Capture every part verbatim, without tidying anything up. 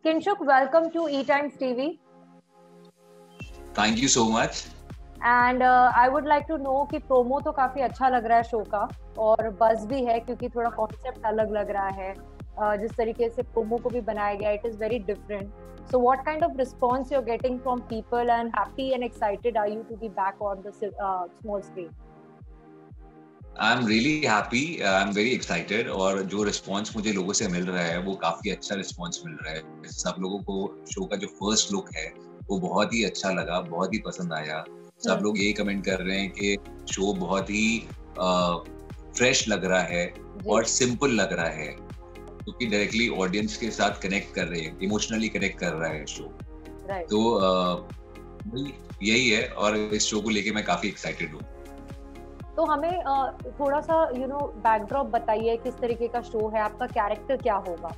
Kinshuk, welcome to E-Times T V. Thank you so much. And uh, I would like to know कि promo तो काफी अच्छा लग रहा है शो का और बज़ भी है क्योंकि थोड़ा कॉन्सेप्ट अलग लग रहा है. uh, जिस तरीके से प्रोमो को भी बनाया गया, it is very different. So what kind of response you're getting from people, and happy and excited are you to be back on the uh, small screen? I'm really happy. I'm very excited. और जो response मुझे लोगों से मिल रहा है वो काफी अच्छा रिस्पॉन्स मिल रहा है. सब लोगों को शो का जो फर्स्ट लुक है वो बहुत ही अच्छा लगा, बहुत ही पसंद आया. सब लोग यही कमेंट कर रहे हैं कि शो बहुत ही फ्रेश लग रहा है और सिंपल लग रहा है, क्योंकि डायरेक्टली ऑडियंस के साथ कनेक्ट कर रहे हैं, इमोशनली कनेक्ट कर रहा है शो. right. तो uh, यही है और इस शो को लेके मैं काफी एक्साइटेड हूँ. तो हमें थोड़ा सा यू नो बैकड्रॉप बताइए, किस तरीके का शो है, आपका कैरेक्टर क्या होगा?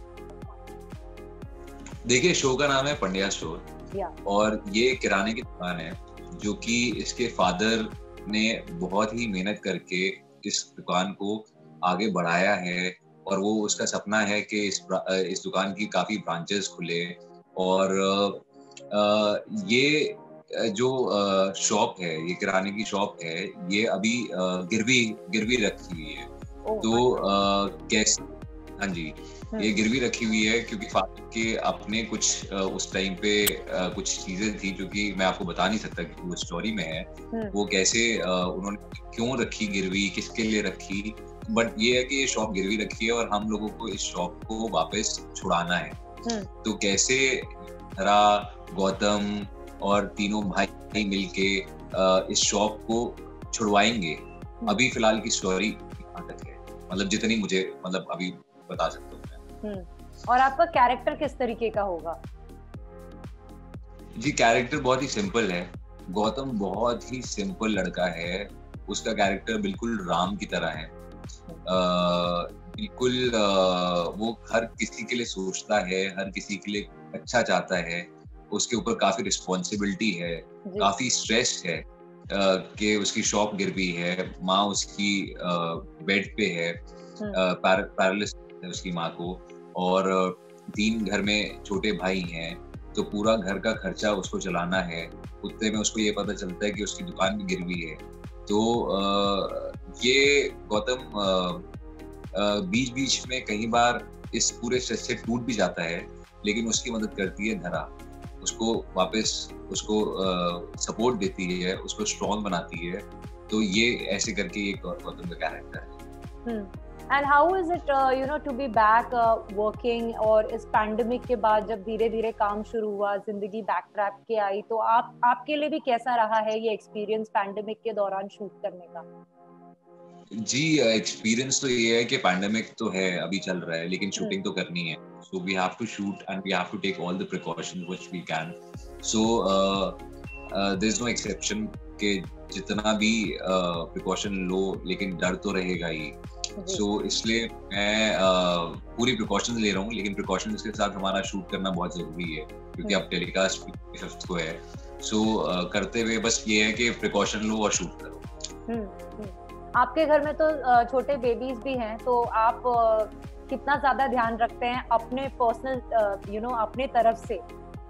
देखिए, शो का नाम है पंड्या स्टोर. yeah. और ये किराने की दुकान है जो कि इसके फादर ने बहुत ही मेहनत करके इस दुकान को आगे बढ़ाया है. और वो उसका सपना है कि इस इस दुकान की काफी ब्रांचेस खुले. और आ, ये जो शॉप है, ये किराने की शॉप है, ये अभी गिरवी गिरवी रखी हुई है. oh, तो आ, कैसे हाँ जी ये गिरवी रखी हुई है क्योंकि फादर के अपने कुछ उस टाइम पे कुछ चीजें थी जो कि मैं आपको बता नहीं सकता क्योंकि वो स्टोरी में है. वो कैसे उन्होंने क्यों रखी गिरवी, किसके लिए रखी, बट ये है कि ये शॉप गिरवी रखी है और हम लोगों को इस शॉप को वापस छुड़ाना है. तो कैसे हरा, गौतम और तीनों भाई मिलके इस शॉप को छुड़वाएंगे. अभी फिलहाल की स्टोरी यहाँ तक है, मतलब जितनी मुझे मतलब अभी बता सकता हूँ. और आपका कैरेक्टर किस तरीके का होगा? जी, कैरेक्टर बहुत ही सिंपल है. गौतम बहुत ही सिंपल लड़का है. उसका कैरेक्टर बिल्कुल राम की तरह है. बिल्कुल वो हर किसी के लिए सोचता है, हर किसी के लिए अच्छा चाहता है. उसके ऊपर काफी रिस्पॉन्सिबिलिटी है, काफी स्ट्रेस है कि उसकी शॉप गिरवी है, माँ उसकी बेड पे है, पैरालिसिस है उसकी माँ को, और तीन घर में छोटे भाई हैं. तो पूरा घर का खर्चा उसको चलाना है. उतने में उसको ये पता चलता है कि उसकी दुकान भी गिरवी है. तो ये गौतम बीच बीच में कई बार इस पूरे स्ट्रेस से टूट भी जाता है, लेकिन उसकी मदद करती है धरा. उसको वापस उसको सपोर्ट देती है, उसको स्ट्रॉन्ग बनाती है. तो ये ऐसे करके एक गौतम का कैरेक्टर है. And how is it, uh, you know, to be back uh, working? और इस पैंडेमिक के बाद जब धीरे धीरे काम शुरू हुआ, जिंदगी बैक ट्रैक के आई, तो आप आपके लिए भी कैसा रहा है ये एक्सपीरियंस पैंडेमिक के दौरान शूट करने का? जी, एक्सपीरियंस तो ये है कि पैंडेमिक तो है, अभी चल रहा है, लेकिन शूटिंग तो करनी है. So we have to shoot and we have to take all the precautions which we can. So there is no exception कि जितना भी प्रिकॉशन uh, लो, लेकिन डर तो रहेगा ही. सो so, इसलिए मैं uh, पूरी प्रिकॉशंस ले रहा हूँ, लेकिन प्रिकॉशंस के साथ हमारा शूट करना बहुत जरूरी है क्योंकि अब टेलीकास्ट फिफ्थ को है. सो so, uh, करते हुए बस ये है कि प्रिकॉशन लो और शूट करो. आपके घर में तो छोटे बेबीज भी हैं, तो आप कितना ज्यादा ध्यान रखते हैं अपने पर्सनल यू नो अपने तरफ से?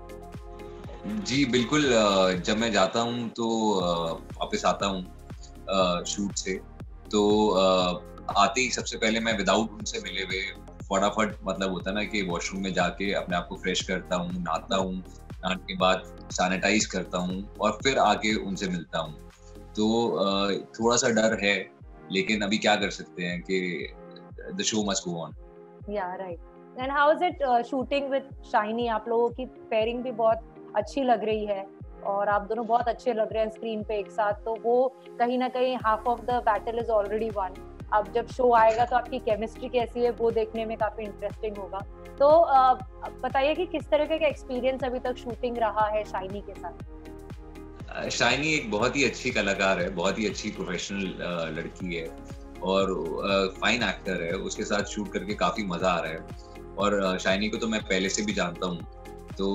जी बिल्कुल. जब मैं जाता हूँ तो वापस आता हूँ शूट से, तो आते ही सबसे पहले मैं विदाउट उनसे मिले हुए फटाफट, मतलब होता है ना कि वॉशरूम में जाके अपने आप को फ्रेश करता हूँ, नहाता हूँ, नहाने के बाद सैनिटाइज करता हूँ और फिर आके उनसे मिलता हूँ. तो थोड़ा सा डर है, लेकिन अभी क्या कर सकते हैं कि the show must go on. Yeah right. And how is it shooting with Shiny? आप लोगों की पेयरिंग भी बहुत अच्छी लग रही है और आप दोनों बहुत अच्छे लग रहे हैं स्क्रीन पे एक साथ. तो वो कहीं ना कहीं half of the battle is already won. अब जब शो आएगा तो आपकी केमिस्ट्री कैसी है वो देखने में काफी इंटरेस्टिंग होगा. तो बताइए कि किस तरह का एक्सपीरियंस अभी तक शूटिंग रहा है शाइनी के साथ? शाइनी एक बहुत ही अच्छी कलाकार है, बहुत ही अच्छी प्रोफेशनल लड़की है और फाइन एक्टर है. उसके साथ शूट करके काफी मजा आ रहा है. और शाइनी को तो मैं पहले से भी जानता हूँ, तो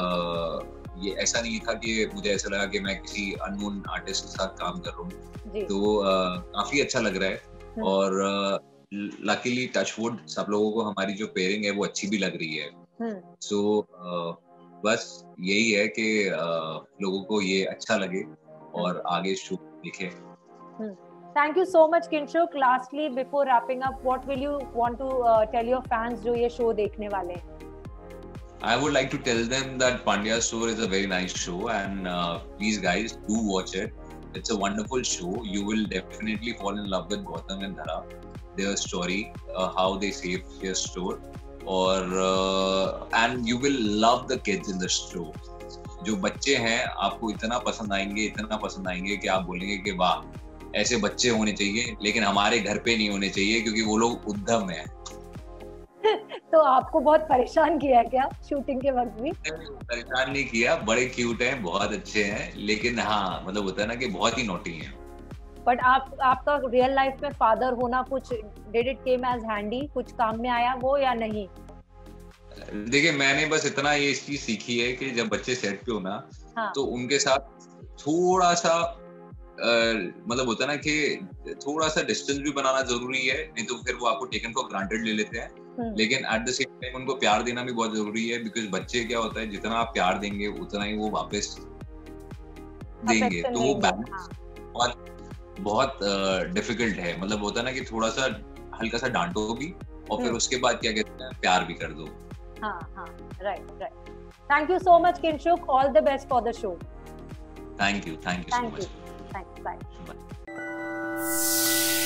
ये ऐसा नहीं था कि मुझे ऐसा लगा कि मैं किसी अननोन आर्टिस्ट के साथ काम कर रहा हूँ. तो काफी अच्छा लग रहा है. और लकीली टचवुड सब लोगों को हमारी जो पेयरिंग है वो अच्छी भी लग रही है. सो बस यही है कि uh, लोगों को ये अच्छा लगे और आगे शो दिखे. Thank you so much, Kinshuk. Lastly, before wrapping up, what will you want to uh, tell your fans जो ये show देखने वाले हैं? I would like to tell them that Pandya Store is a very nice show, and uh, please guys do watch it. It's a wonderful show. You will definitely fall in love with Gautam and Dhara, their story, uh, how they saved their store, or uh, and you will love the kids in the show. जो बच्चे हैं आपको इतना पसंद आएंगे इतना पसंद आएंगे कि आप बोलेंगे कि वाह ऐसे बच्चे होने चाहिए, लेकिन हमारे घर पे नहीं होने चाहिए क्योंकि वो लोग उद्यम हैं. तो आपको बहुत परेशान किया क्या शूटिंग के वक्त भी? परेशान नहीं किया, बड़े क्यूट हैं, बहुत अच्छे हैं, लेकिन हाँ मतलब होता है ना कि बहुत ही नोटी हैं. बट आप आपका रियल लाइफ में फादर होना कुछ did it came as handy, कुछ काम में आया वो या नहीं? देखिए मैंने बस इतना ये चीज सीखी है कि जब बच्चे सेट पे हो ना, हाँ. तो उनके साथ थोड़ा सा मतलब होता है ना कि थोड़ा सा डिस्टेंस भी बनाना जरूरी है, नहीं तो फिर वो आपको टेकन फॉर ग्रांटेड ले लेते हैं. लेकिन एट द सेम टाइम उनको प्यार देना भी बहुत जरूरी है, बिकॉज बच्चे क्या होता है जितना आप प्यार देंगे उतना ही वो वापस देंगे. तो वो बैलेंस बहुत बहुत डिफिकल्ट uh, है. मतलब होता है ना कि थोड़ा सा हल्का सा डांटो भी और फिर उसके बाद क्या कहते हैं प्यार भी कर दो. हाँ हाँ right right. Thank you so much Kinshuk, all the best for the show. Thank you thank you so much. Thanks. Bye.